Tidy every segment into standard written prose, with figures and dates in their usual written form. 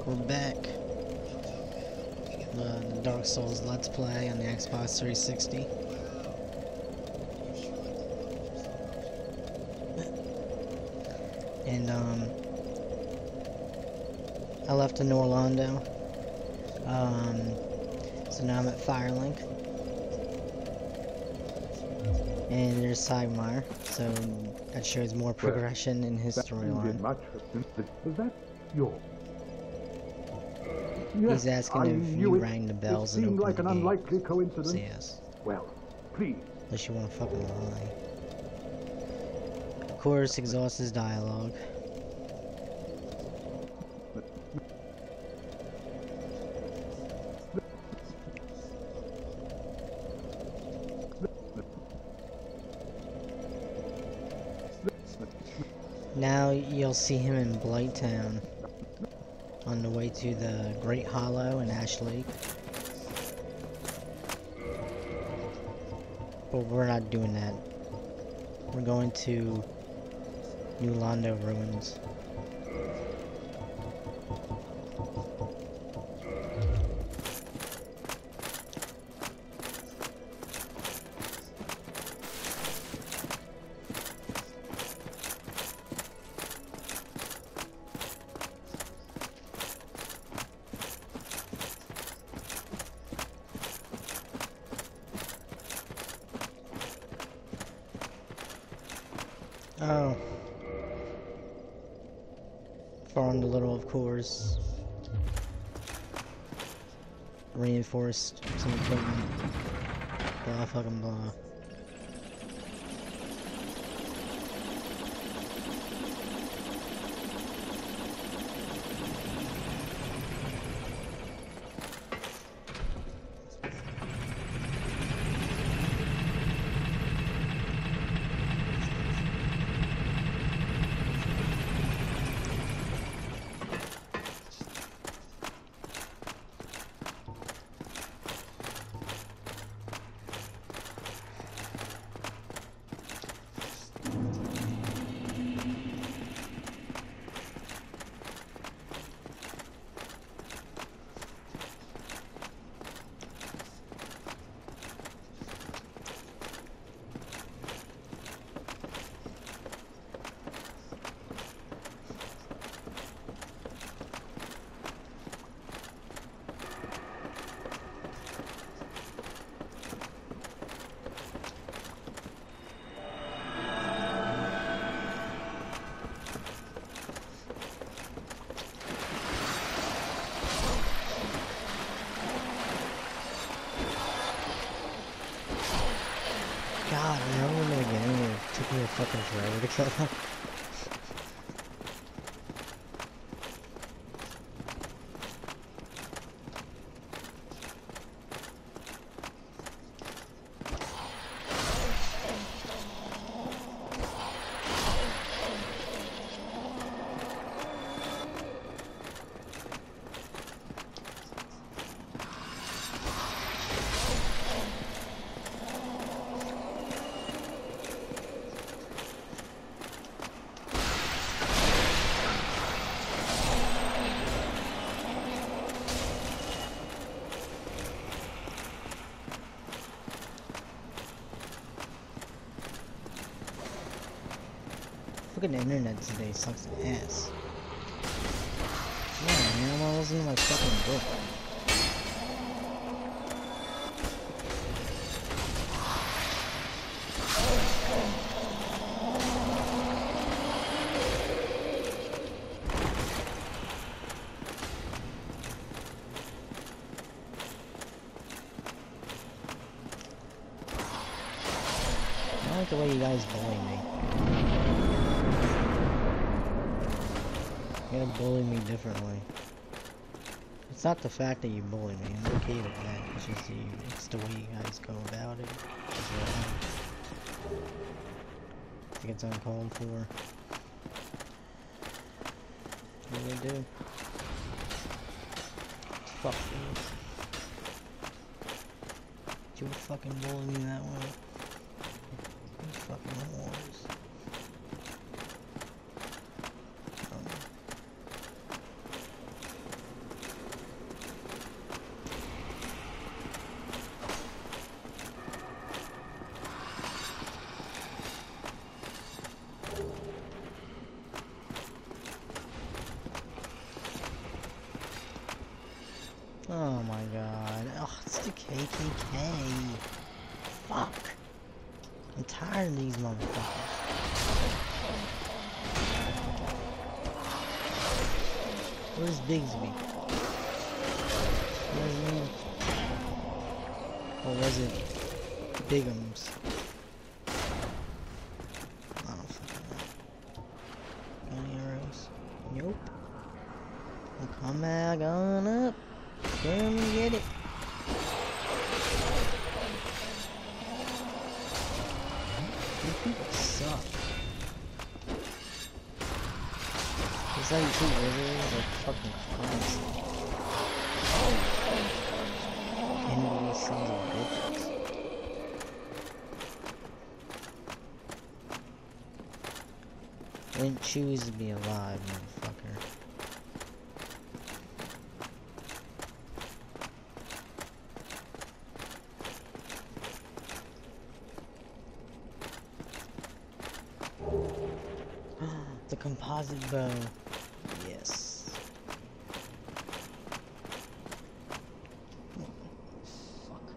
We're back. The Dark Souls Let's Play on the Xbox 360. And, I left in Orlando. So now I'm at Firelink. And there's Sigmar, so that shows more progression in his storyline. Is that your? He's asking if you rang the bells and opened like an the gate. unlikely coincidence. So yes. Well, please. Unless you want to fucking lie. Of course, exhaust his dialogue. Now you'll see him in Blighttown on the way to the Great Hollow in Ash Lake. But we're not doing that. We're going to New Londo Ruins. Oh. Farm the little, of course. Reinforced some equipment. Blah fucking blah. God, I remember when they were getting here, it took me a fucking forever to kill them. Fucking internet today sucks ass. Yeah, man, I'm not listening to my fucking book. I don't like the way you guys bully me. You gotta bully me differently. It's not the fact that you bully me, I'm okay with that. It's just it's the way you guys go about it. I think it's uncalled for. What do they do? Fuck you. You would fucking bully me that way. You fucking whores. Oh my god. Oh, it's the KKK. Fuck. I'm tired of these motherfuckers. Where's Bigsby? Where's his name? Or was it Bigums? I don't fucking know. Got any arrows? Nope. Well, come back on up. Come get it. These people suck. It's like two wizards like fucking constantly. Envious sons of bitches. Didn't choose to be alive, motherfucker. The composite bow. Yes. Oh, fuck.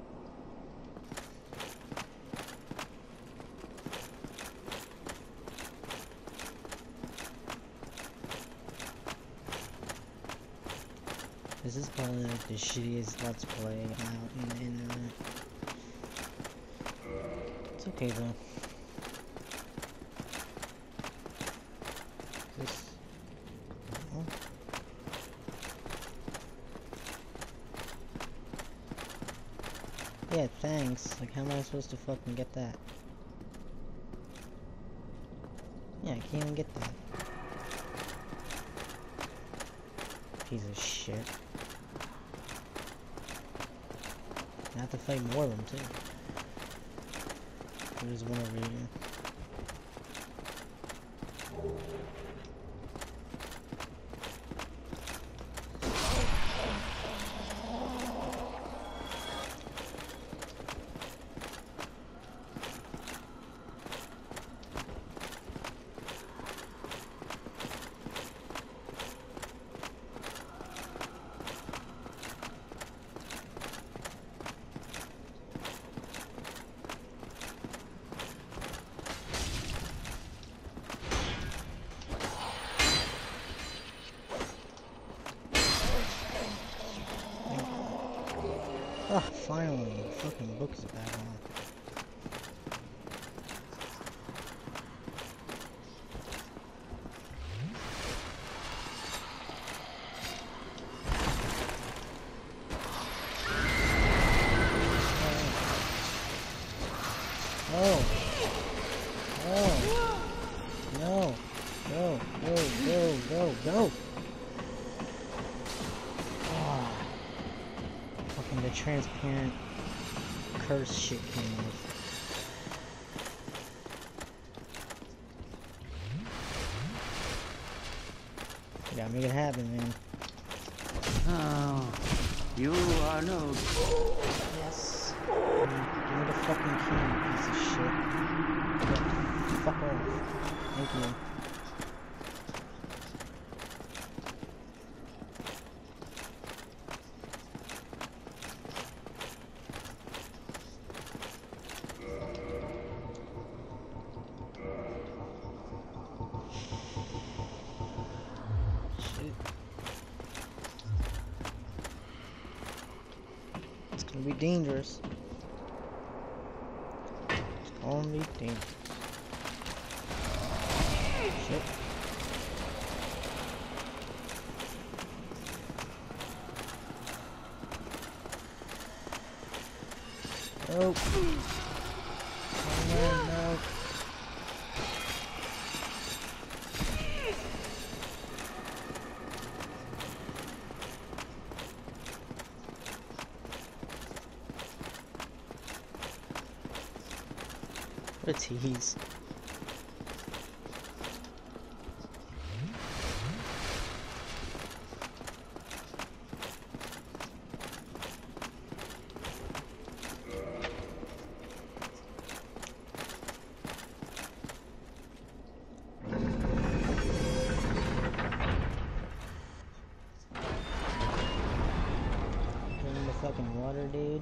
This is probably like the shittiest Let's Play out in the internet. It's okay though. This. Oh. Yeah, thanks. Like, how am I supposed to fucking get that? Yeah, I can't even get that. Piece of shit. I have to fight more of them too. There's one over here. Oh, finally, the fucking book is back on. Oh. Oh. No. Go. Go. Go. Go. Go. The transparent curse shit came off. You gotta make it happen, man. Oh, you are no. Yes. Give me the fucking key, you piece of shit. Yeah, fuck off. Thank you. It's gonna be dangerous. It's gonna be dangerous. Shit. Oh. Oh no. What a tease. fucking water, dude.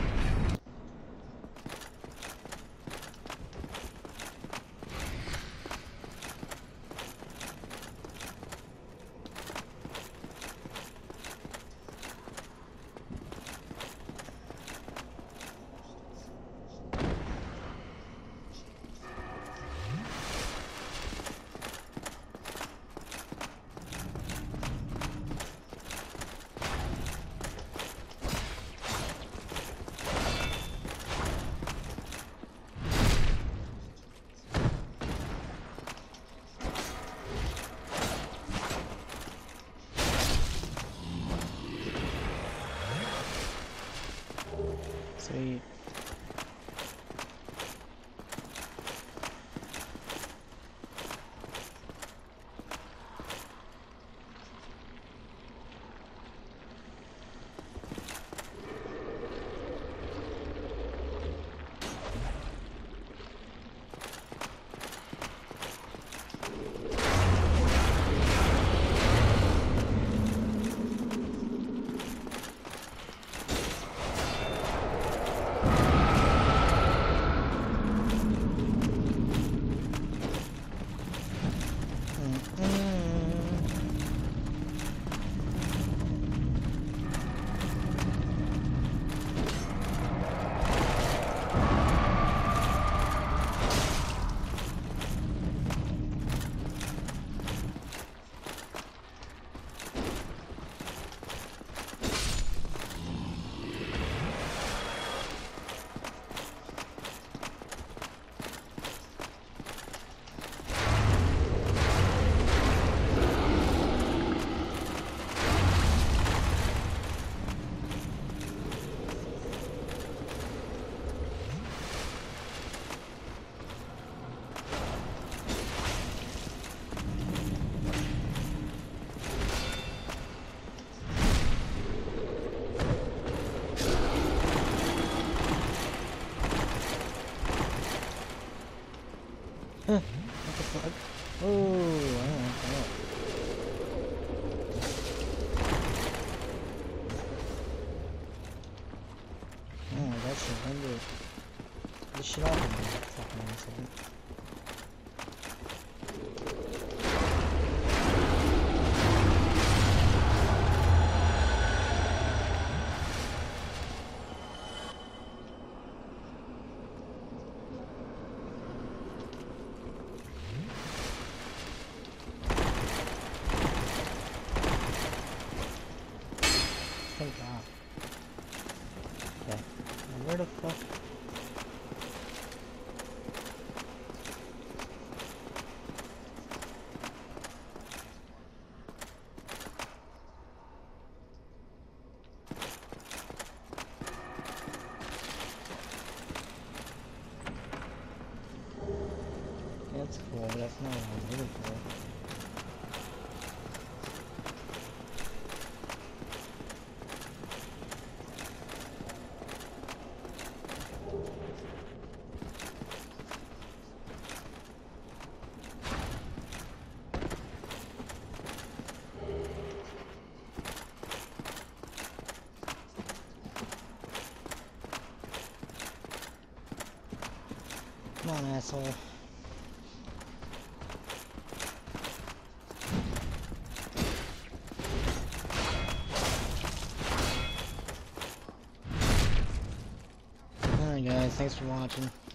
Sweet. What the fuck? Oh, I don't want that. Oh, that shit ended. This shit off in a fucking second. Thank God. Okay. Now where the fuck? That's cool, but that's not what I'm looking for. Come on, asshole. Alright guys, thanks for watching.